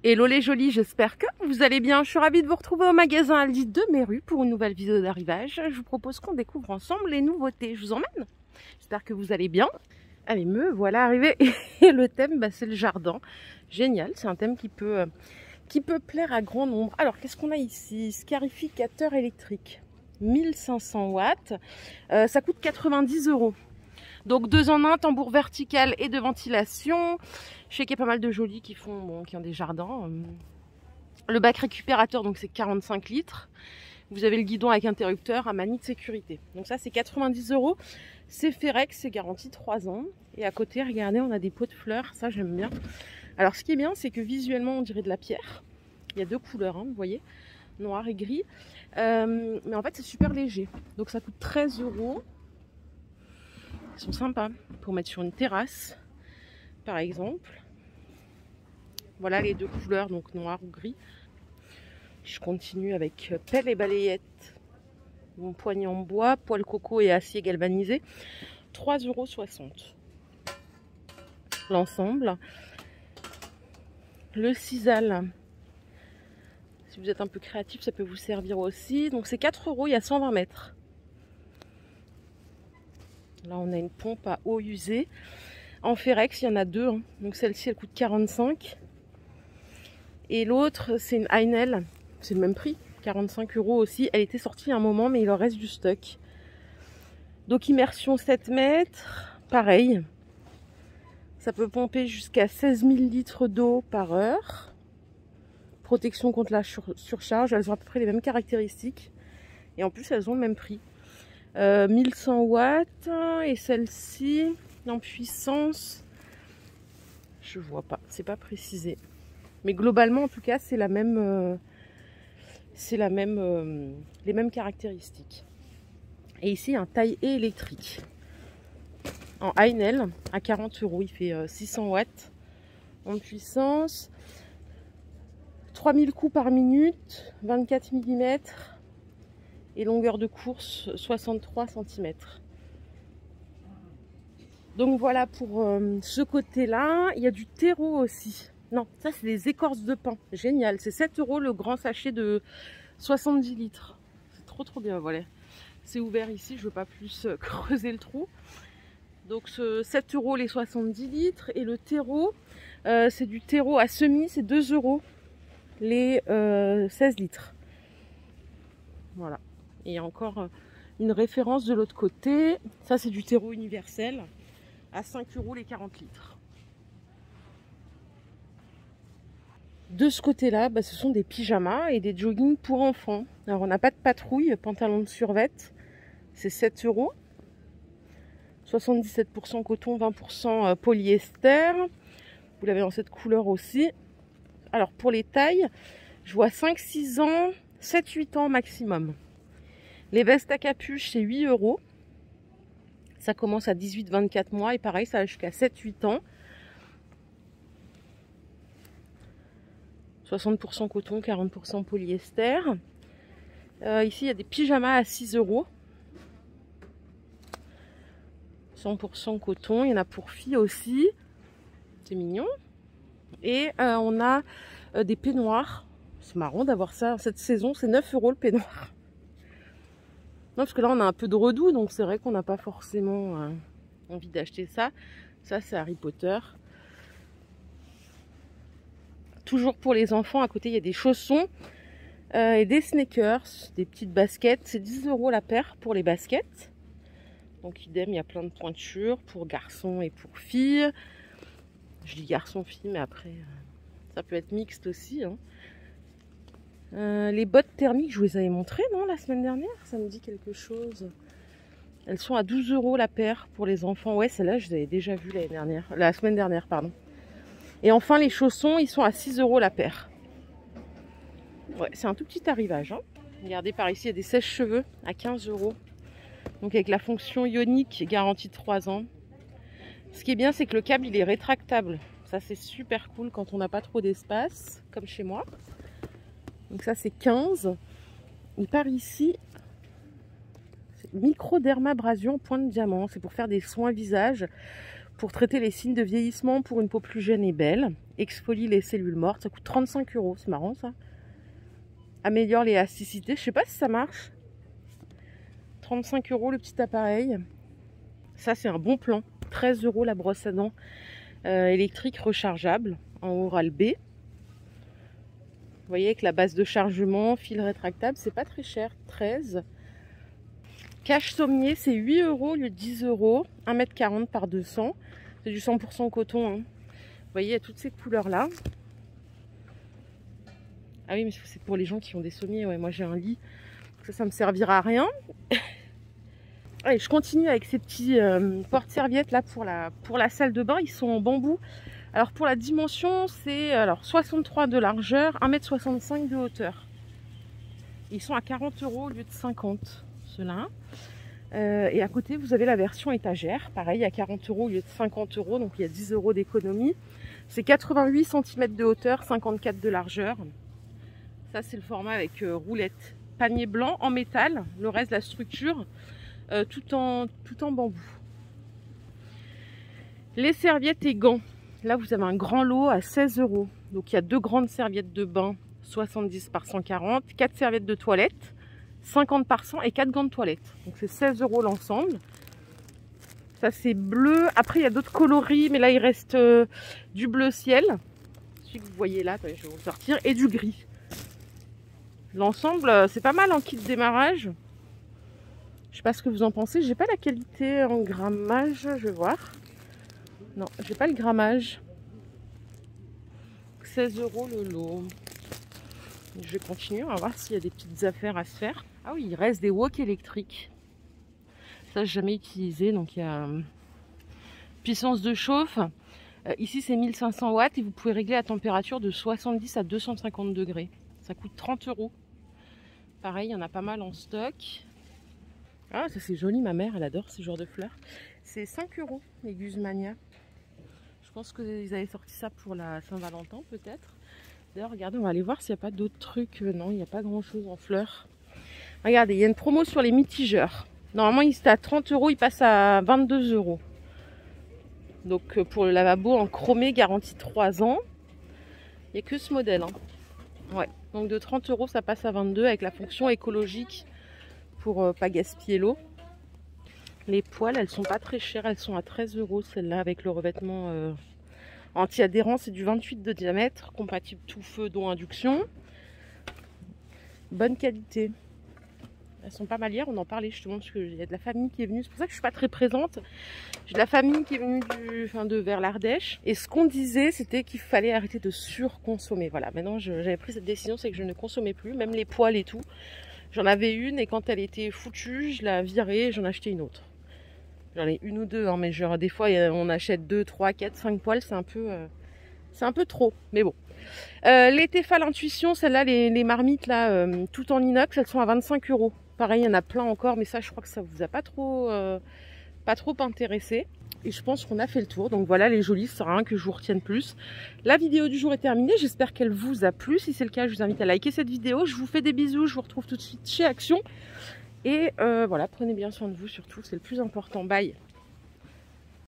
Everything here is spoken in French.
Hello les jolis, j'espère que vous allez bien. Je suis ravie de vous retrouver au magasin Aldi de Méru pour une nouvelle vidéo d'arrivage. Je vous propose qu'on découvre ensemble les nouveautés. Je vous emmène. J'espère que vous allez bien. Allez, me voilà arrivée. Et le thème, c'est le jardin. Génial, c'est un thème qui peut plaire à grand nombre. Alors, qu'est-ce qu'on a ici? Scarificateur électrique, 1500 watts. Ça coûte 90 €. Donc 2 en 1, tambour vertical et de ventilation. Je sais qu'il y a pas mal de jolis qui ont des jardins. Le bac récupérateur, donc c'est 45 litres. Vous avez le guidon avec interrupteur à manie de sécurité. Donc ça c'est 90 €. C'est Ferrex, c'est garanti 3 ans. Et à côté, regardez, on a des pots de fleurs. Ça j'aime bien. Alors ce qui est bien, c'est que visuellement on dirait de la pierre. Il y a deux couleurs, vous voyez, noir et gris. Mais en fait c'est super léger. Donc ça coûte 13 €. Ils sont sympas pour mettre sur une terrasse, par exemple. Voilà les deux couleurs, donc noir ou gris. Je continue avec pelle et balayette. Mon poignet en bois, poêle coco et acier galvanisé. 3,60 € l'ensemble. Le sisal, si vous êtes un peu créatif, ça peut vous servir aussi. Donc c'est 4 €, il y a 120 mètres. Là, on a une pompe à eau usée. En Ferrex, il y en a deux. Donc celle-ci, elle coûte 45. Et l'autre, c'est une Heinel. C'est le même prix, 45 € aussi. Elle était sortie il y a un moment, mais il en reste du stock. Donc immersion 7 mètres. Pareil. Ça peut pomper jusqu'à 16 000 litres d'eau par heure. Protection contre la surcharge. Elles ont à peu près les mêmes caractéristiques. Et en plus, elles ont le même prix. 1100 watts. Et celle-ci, en puissance, je vois pas, c'est pas précisé. Mais globalement, en tout cas, c'est la même, les mêmes caractéristiques. Et ici, un taille-haie électrique en Heinel à 40 €. Il fait 600 watts en puissance, 3000 coups par minute, 24 mm. Et longueur de course 63 cm. Donc voilà pour ce côté-là. Il y a du terreau aussi. Non, ça c'est des écorces de pin. Génial. C'est 7 € le grand sachet de 70 litres. C'est trop bien. Voilà. C'est ouvert ici. Je ne veux pas plus creuser le trou. Donc 7 € les 70 litres. Et le terreau, c'est du terreau à semis. C'est 2 € les 16 litres. Voilà. Et il y a encore une référence de l'autre côté. Ça, c'est du terreau universel à 5 € les 40 litres. De ce côté-là, ce sont des pyjamas et des joggings pour enfants. Alors, on n'a pas de patrouille, pantalon de survêt. C'est 7 €. 77% coton, 20% polyester. Vous l'avez dans cette couleur aussi. Alors, pour les tailles, je vois 5-6 ans, 7-8 ans maximum. Les vestes à capuche, c'est 8 €. Ça commence à 18-24 mois et pareil, ça va jusqu'à 7-8 ans. 60% coton, 40% polyester. Ici, il y a des pyjamas à 6 €. 100% coton. Il y en a pour filles aussi. C'est mignon. Et on a des peignoirs. C'est marrant d'avoir ça. Cette saison, c'est 9 € le peignoir. Non, parce que là, on a un peu de redoux, donc c'est vrai qu'on n'a pas forcément envie d'acheter ça. Ça, c'est Harry Potter. Toujours pour les enfants, à côté, il y a des chaussons et des sneakers, des petites baskets. C'est 10 € la paire pour les baskets. Donc, idem, il y a plein de pointures pour garçons et pour filles. Je dis garçon-fille, mais après, ça peut être mixte aussi. Les bottes thermiques, je vous les avais montrées, non, la semaine dernière? Ça me dit quelque chose. Elles sont à 12 € la paire pour les enfants. Ouais, celles-là, je les avais déjà vues la semaine dernière, pardon. Et enfin, les chaussons, ils sont à 6 € la paire. Ouais, c'est un tout petit arrivage. Regardez, par ici, il y a des sèche-cheveux à 15 €. Donc, avec la fonction ionique garantie de 3 ans. Ce qui est bien, c'est que le câble, il est rétractable. Ça, c'est super cool quand on n'a pas trop d'espace, comme chez moi. Donc ça c'est 15. Et par ici, microdermabrasion point de diamant. C'est pour faire des soins visage, pour traiter les signes de vieillissement pour une peau plus jeune et belle. exfolie les cellules mortes. Ça coûte 35 €, c'est marrant ça. Améliore l'élasticité, je sais pas si ça marche. 35 € le petit appareil. Ça c'est un bon plan. 13 € la brosse à dents électrique rechargeable en Oral-B. Vous voyez avec la base de chargement, fil rétractable, c'est pas très cher, 13. Cache sommier, c'est 8 € au lieu de 10 €, 1,40 m par 200. C'est du 100% coton. Hein. Vous voyez, il y a toutes ces couleurs-là. Ah oui, mais c'est pour les gens qui ont des sommiers. Ouais, moi j'ai un lit, ça me servira à rien. Allez, je continue avec ces petits porte-serviettes là pour la salle de bain. Ils sont en bambou. Alors pour la dimension, c'est 63 de largeur, 1,65 m de hauteur. Ils sont à 40 € au lieu de 50, ceux-là. Et à côté, vous avez la version étagère. Pareil, à 40 € au lieu de 50 €. Donc il y a 10 € d'économie. C'est 88 cm de hauteur, 54 de largeur. Ça, c'est le format avec roulette. Panier blanc en métal. Le reste de la structure, tout en bambou. Les serviettes et gants. Là, vous avez un grand lot à 16 €. Donc, il y a 2 grandes serviettes de bain, 70 par 140. 4 serviettes de toilette, 50 par 100. Et 4 gants de toilette. Donc, c'est 16 € l'ensemble. Ça, c'est bleu. Après, il y a d'autres coloris. Mais là, il reste du bleu ciel. Celui que vous voyez là, attendez, je vais vous sortir. Et du gris. L'ensemble, c'est pas mal en kit démarrage. Je sais pas ce que vous en pensez. J'ai pas la qualité en grammage. Je vais voir. Non, j'ai pas le grammage. 16 € le lot. Je vais continuer, on va voir s'il y a des petites affaires à se faire. Ah oui, il reste des wok électriques. Ça, j'ai jamais utilisé. Donc il y a puissance de chauffe. Ici, c'est 1500 watts et vous pouvez régler la température de 70 à 250 degrés. Ça coûte 30 €. Pareil, il y en a pas mal en stock. Ah, ça c'est joli, ma mère, elle adore ce genre de fleurs. C'est 5 € les Guzmania. Je pense qu'ils avaient sorti ça pour la Saint-Valentin peut-être. D'ailleurs, regardez, on va aller voir s'il n'y a pas d'autres trucs. Non, il n'y a pas grand-chose en fleurs. Regardez, il y a une promo sur les mitigeurs. Normalement, il était à 30 €, il passe à 22 €. Donc, pour le lavabo en chromé, garantie 3 ans. Il n'y a que ce modèle. Hein. Ouais. Donc, de 30 € ça passe à 22 € avec la fonction écologique pour pas gaspiller l'eau. Les poêles, elles sont pas très chères, elles sont à 13 € celle-là avec le revêtement anti-adhérent, c'est du 28 de diamètre, compatible tout feu dont induction. Bonne qualité. Elles sont pas mal hier, on en parlait justement parce qu'il y a de la famille qui est venue, c'est pour ça que je suis pas très présente. J'ai de la famille qui est venue vers l'Ardèche et ce qu'on disait c'était qu'il fallait arrêter de surconsommer. Voilà, maintenant j'avais pris cette décision, c'est que je ne consommais plus, même les poêles et tout. J'en avais une et quand elle était foutue, je la virais et j'en achetais une autre. J'en ai une ou deux, hein, mais genre des fois on achète 2, 3, 4, 5 poêles, c'est un peu trop, mais bon. Les Tefal Intuition, celles-là, les marmites là, tout en inox, elles sont à 25 €. Pareil, il y en a plein encore, mais ça je crois que ça vous a pas trop intéressé. Et je pense qu'on a fait le tour. Donc voilà les jolies, ça sert à rien que je vous retienne plus. La vidéo du jour est terminée, j'espère qu'elle vous a plu. Si c'est le cas, je vous invite à liker cette vidéo. Je vous fais des bisous, je vous retrouve tout de suite chez Action. Et voilà, prenez bien soin de vous surtout, c'est le plus important. Bye.